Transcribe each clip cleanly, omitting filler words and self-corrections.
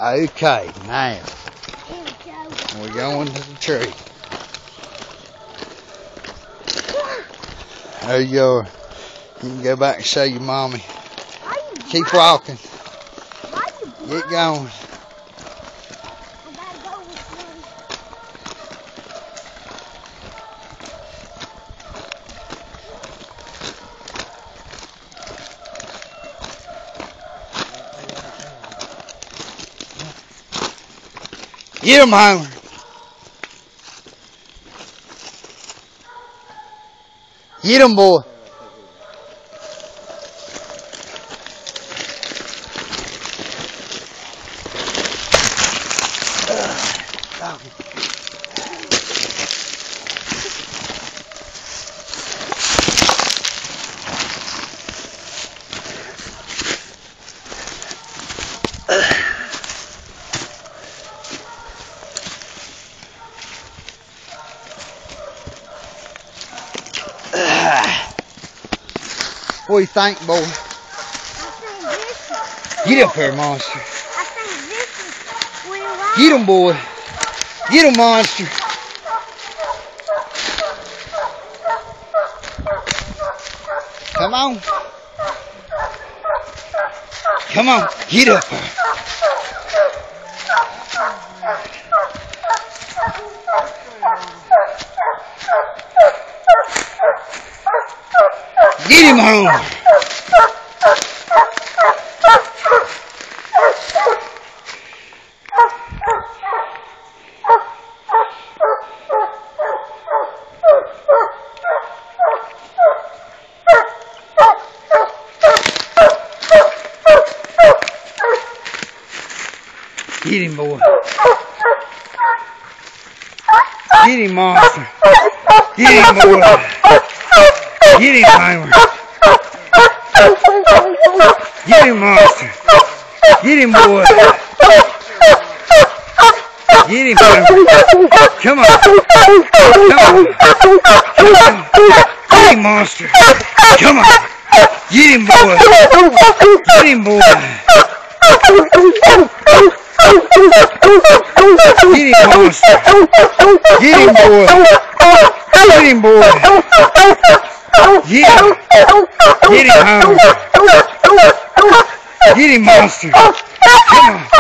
Okay, now we're going to the tree. There you go. You can go back and show your mommy. Keep walking. Get going. Get him, Homer. Get him, boy. What do you think, boy? Get up here, monster. Get him, boy. Get him, monster. Come on. Come on. Get up here. Get him home. Get him, boy. Get him, monster. Get him, boy. Get him, Homer. Get him, monster. Get him, boy. Get him, Homer. Come on. Come on. Come on. Get him, monster. Come on. Get him, boy. Get him, boy. Get him, monster. Get him, boy. Get him, boy. Get him. Get him, Homer. Get him, monster. Come on.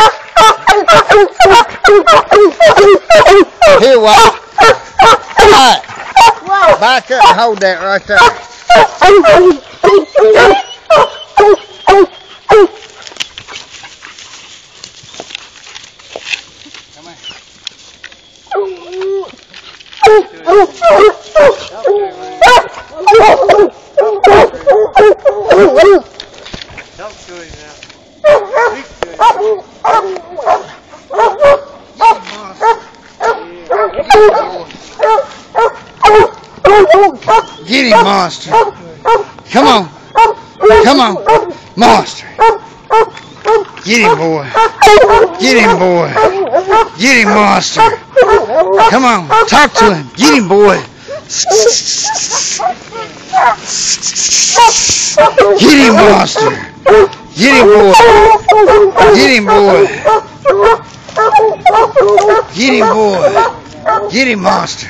Here, Walt. Alright. Back up and hold that right there. Talk to him now. Get him, monster. Come on. Come on. Monster. Get him, boy. Get him, boy. Get him, monster. Come on. Talk to him. Get him, boy. Get him, monster. Get him, boy. Get him, boy. Get him, boy. Get him, monster.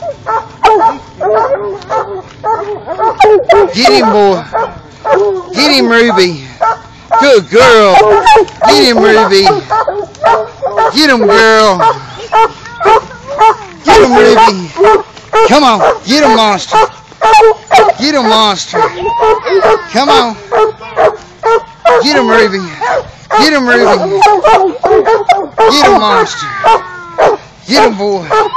Get him, boy. Get him, Ruby. Good girl. Get him, Ruby. Get him, girl. Get him, Ruby. Come on. Get him, monster. Get him, monster. Come on. Get him, Ruby. Get him, Ruby. Get him, monster. Get him, boy.